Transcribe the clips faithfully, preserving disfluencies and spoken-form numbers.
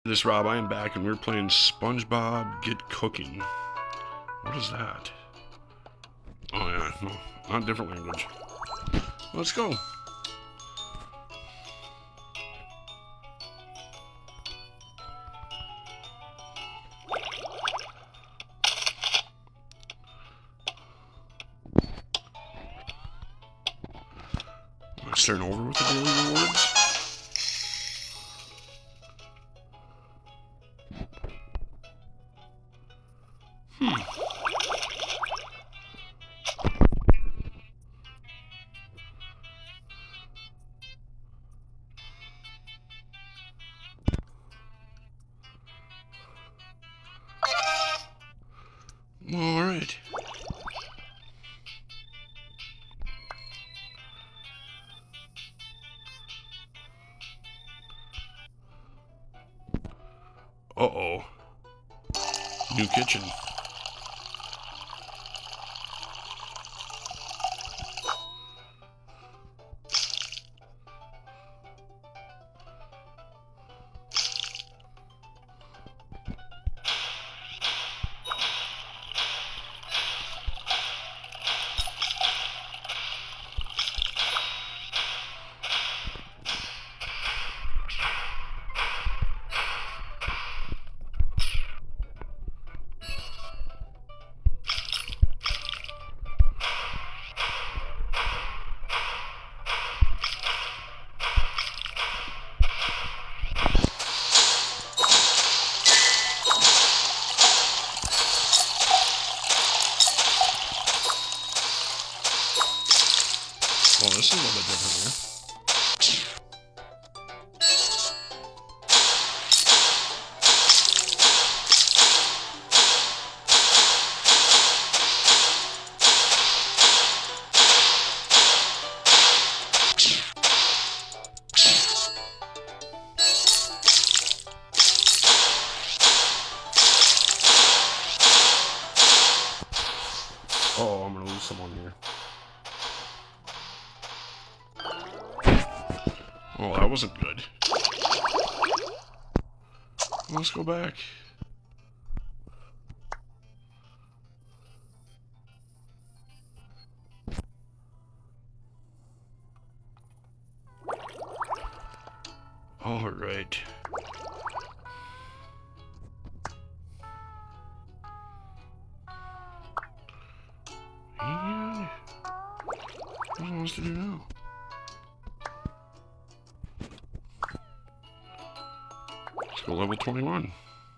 This Rob, I am back and we're playing SpongeBob Get Cooking. What is that? Oh yeah, no, not a different language. Let's go. I'm starting over with the daily rewards. Hmm. All right. Uh-oh. New kitchen. Well, this is a little bit different here. Oh, I'm gonna lose someone here. Oh, that wasn't good. Let's go back. All right. And what do I want to do now? Let's go level twenty-one.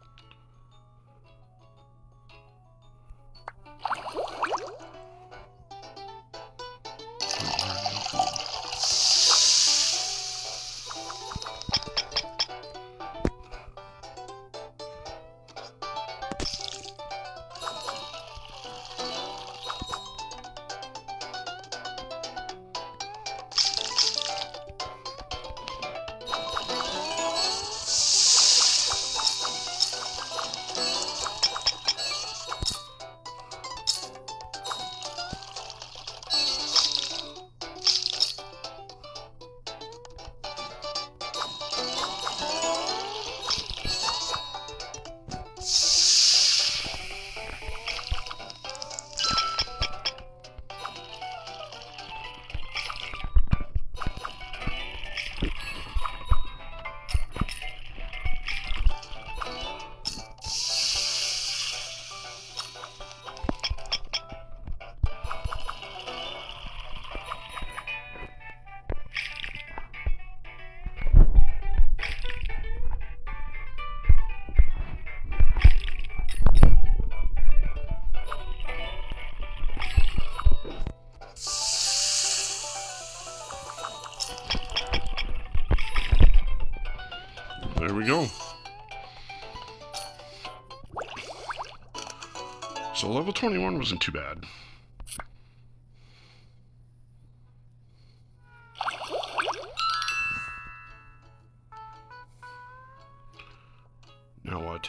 There we go. So level twenty-one wasn't too bad. Now what?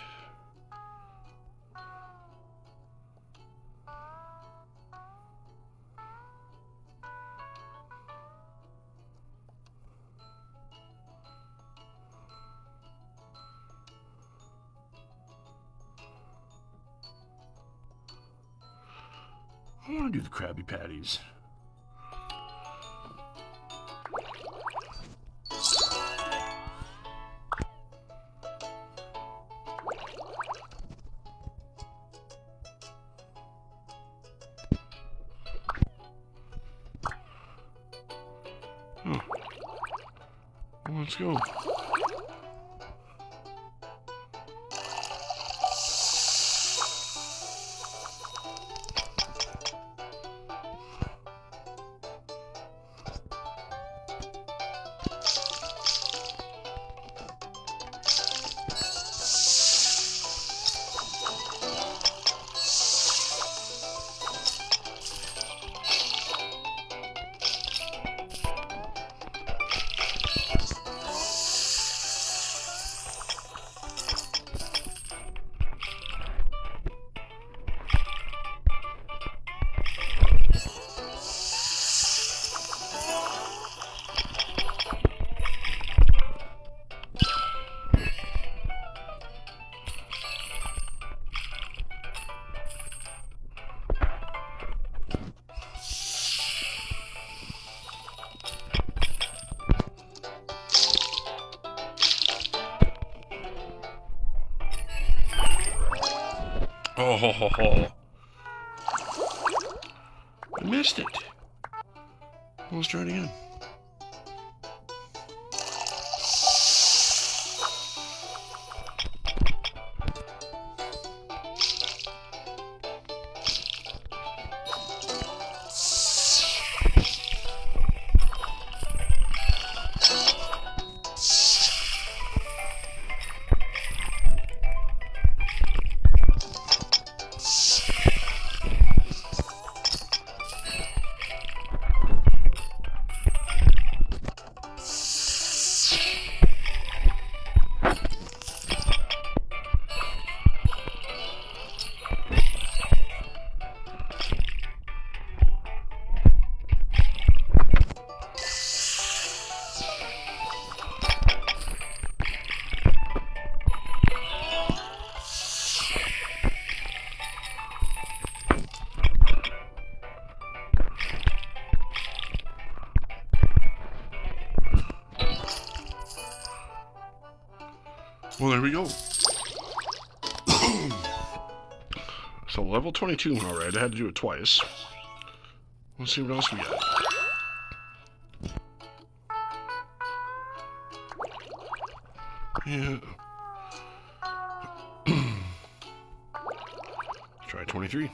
I want to do the Krabby Patties. Oh. Well, let's go. Oh, ho, ho, ho. I missed it. Well, let's try it again. Well, there we go. So level twenty-two, alright, I had to do it twice. Let's see what else we got. Yeah. Let's try twenty-three.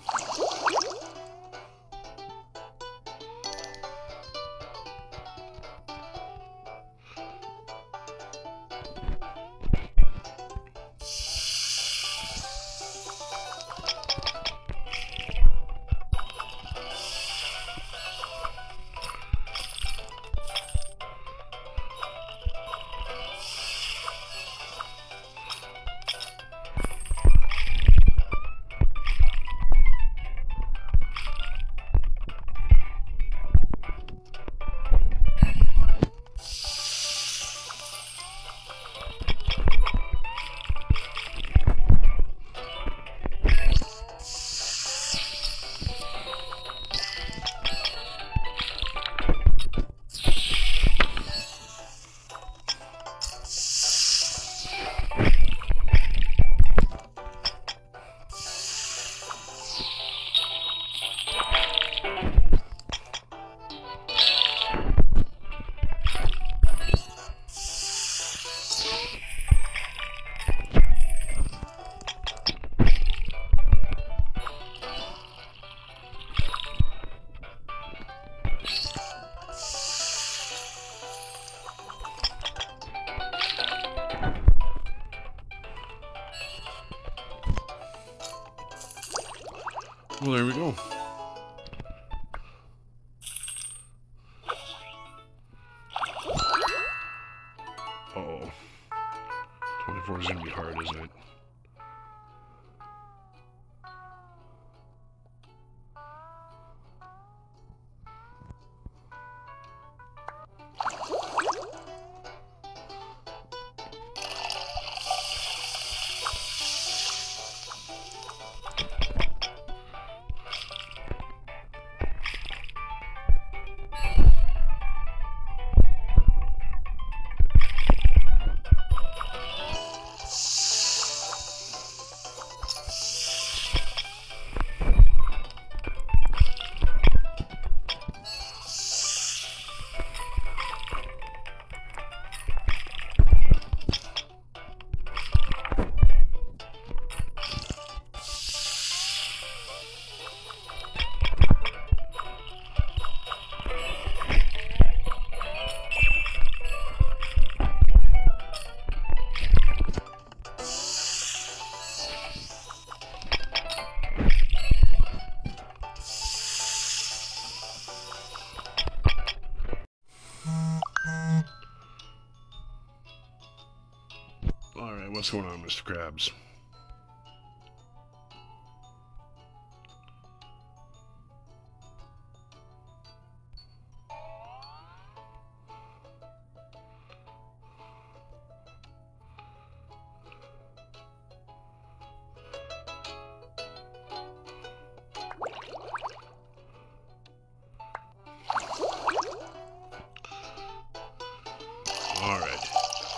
Well, there we go. Uh-oh. twenty-four is going to be hard, isn't it? What's going on, Mister Krabs? All right.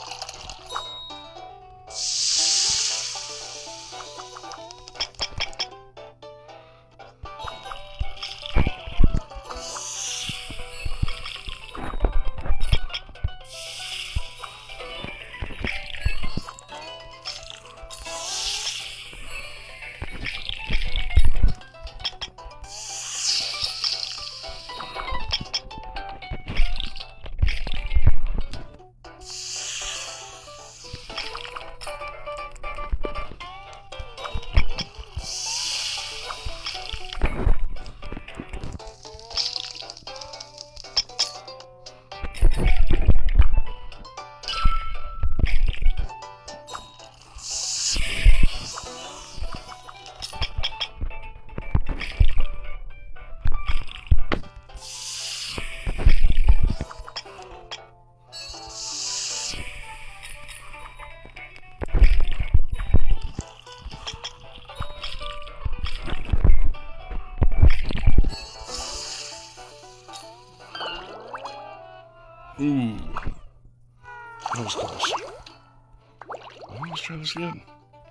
Ooh, that was close. Well, let's try this again.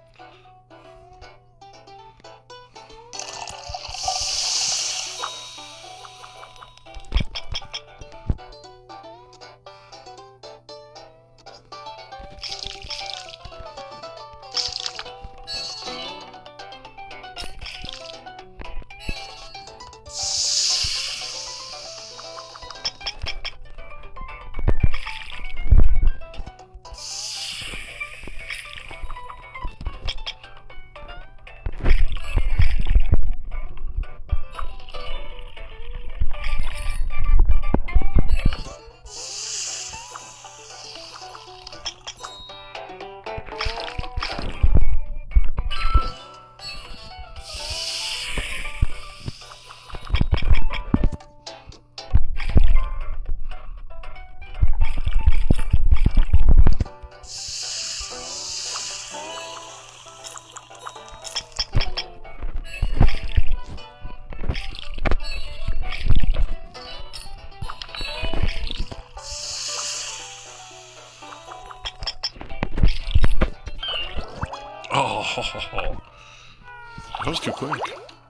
Oh, that was too quick.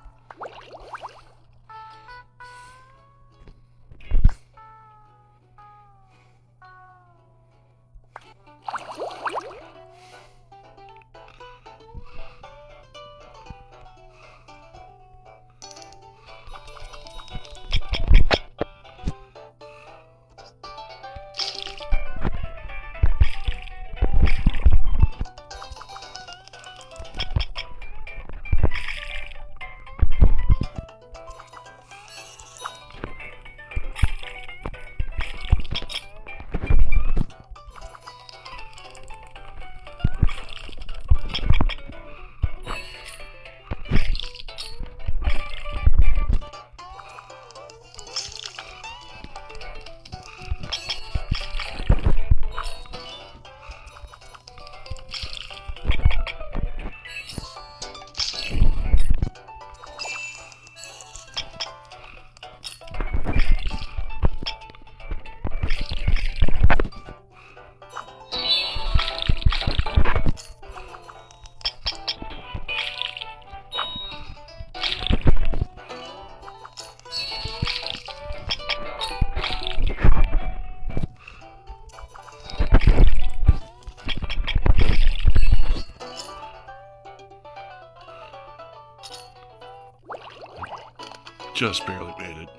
Just barely made it.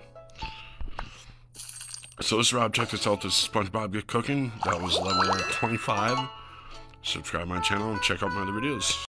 So this is Rob. Check this out. This is SpongeBob Get Cooking. That was level twenty-five. Subscribe to my channel and check out my other videos.